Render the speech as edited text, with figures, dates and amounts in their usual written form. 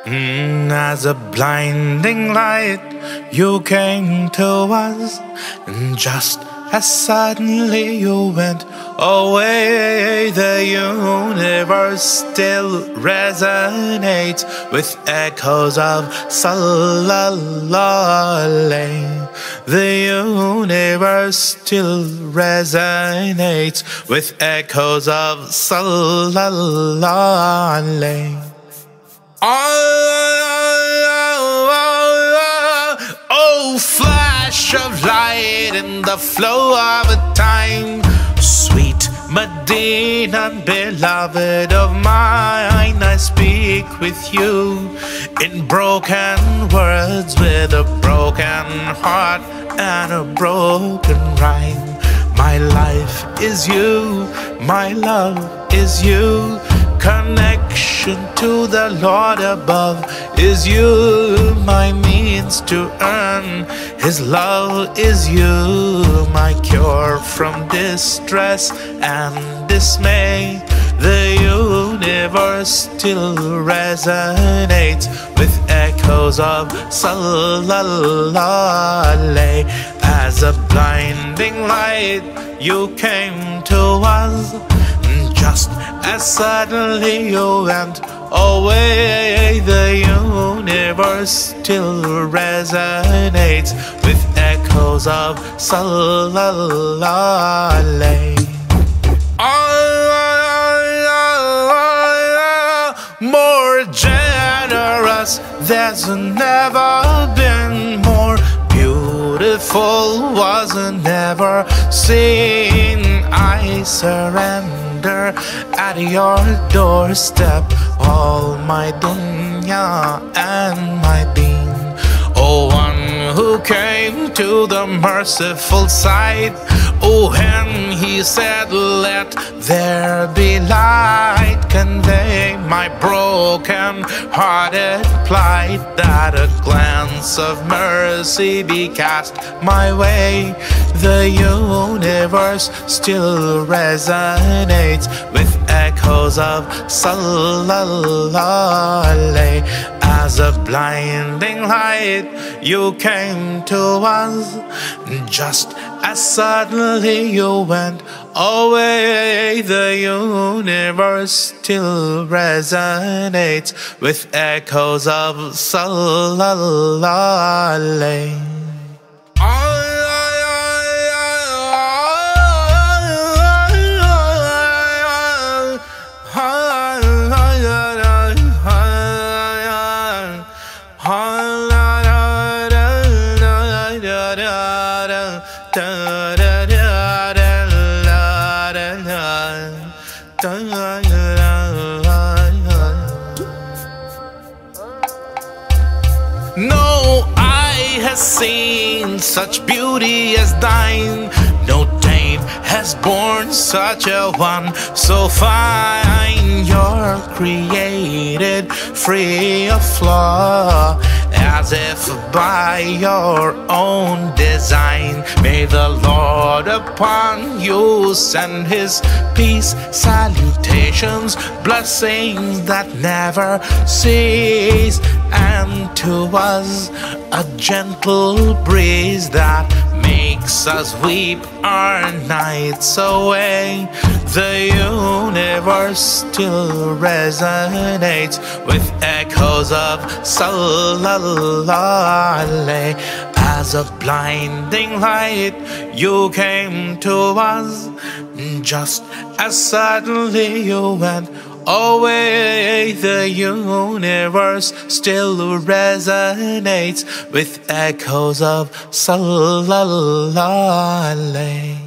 As a blinding light, you came to us, and just as suddenly you went away. The universe still resonates with echoes of Salalale. The universe still resonates with echoes of Salalale. Oh, flash of light in the flow of a time. Sweet Medina, beloved of mine, I speak with you in broken words with a broken heart and a broken rhyme. My life is you, my love is you. Connection to the Lord above is you. My means to earn His love is you. My cure from distress and dismay. The universe still resonates with echoes of Salalale. As a blinding light, you came to us, just as suddenly you went away. The universe still resonates with echoes of Salalale. More generous, there's never been more beautiful, was never seen. I surrender at your doorstep all my dunya and my deen. Oh, one who came to the merciful sight. Oh, and He said, let there be light. Convey my broken-hearted plight, that a glance of mercy be cast my way. The universe still resonates with echoes of Salalale. As a blinding light, you came to us, just as suddenly you went away. The universe still resonates with echoes of Salalale. No eye has seen such beauty as thine. No dame has born such a one so fine. You're created free of flaw, as if by your own design. May the Lord upon you send His peace, salutations, blessings that never cease, and to us a gentle breeze that makes us weep our nights away. The universe still resonates with echoes of Salalale. As a blinding light, you came to us, just as suddenly you went away. The universe still resonates with echoes of Salalale.